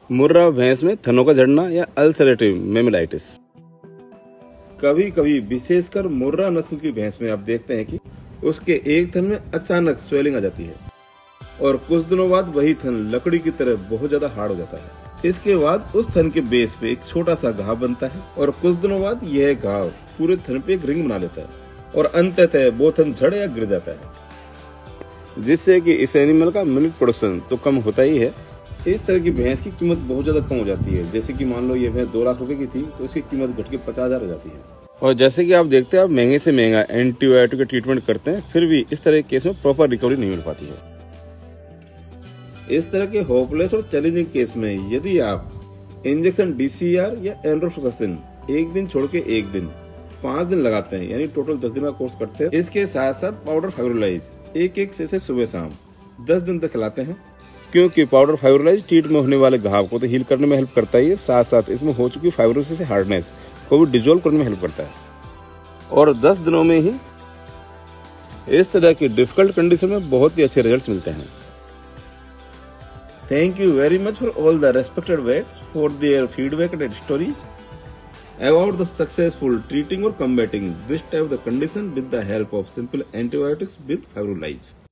मुर्रा भैंस में थनों का झड़ना या अल्सरेटिव मेमिलाइटिस। कभी कभी विशेषकर मुर्रा नस्ल की भैंस में आप देखते हैं कि उसके एक थन में अचानक स्वेलिंग आ जाती है और कुछ दिनों बाद वही थन लकड़ी की तरह बहुत ज्यादा हार्ड हो जाता है। इसके बाद उस थन के बेस पे एक छोटा सा घाव बनता है और कुछ दिनों बाद यह घाव पूरे थन पे एक रिंग बना लेता है और अंततः वो थन झड़ या गिर जाता है, जिससे कि इस एनिमल का मिल्क प्रोडक्शन तो कम होता ही है। इस तरह की भैंस की कीमत बहुत ज्यादा कम हो जाती है। जैसे कि मान लो ये भैंस 2 लाख रुपए की थी तो इसकी कीमत घट के 50,000 हो जाती है। और जैसे कि आप देखते हैं, आप महंगे से महंगा एंटीबायोटिक का ट्रीटमेंट करते हैं, फिर भी इस तरह के केस में प्रॉपर रिकवरी नहीं मिल पाती है। इस तरह के होपलेस और चैलेंजिंग केस में यदि आप इंजेक्शन DCR या एंड्रोफ्लोक्सासिन एक दिन छोड़ के एक दिन 5 दिन लगाते हैं, यानी टोटल 10 दिन का कोर्स करते हैं, इसके साथ साथ पाउडर फाइब्रोलाइज एक से सुबह शाम 10 दिन तक खिलाते हैं, क्योंकि पाउडर फाइब्रोलाइज टीथ में होने वाले घाव को तो हील करने में हेल्प करता ही है, साथ साथ इसमें हो चुकी फाइब्रोसिस से हार्डनेस को भी डिजोल्व करने में हेल्प करता है और 10 दिनों में ही इस तरह की डिफिकल्ट कंडीशन में बहुत ही अच्छे रिजल्ट्स मिलते हैं। Thank you very much for all the respected vets for their feedback and stories about the successful treating or combating this type of the condition with the help of simple antibiotics with Fibrolize.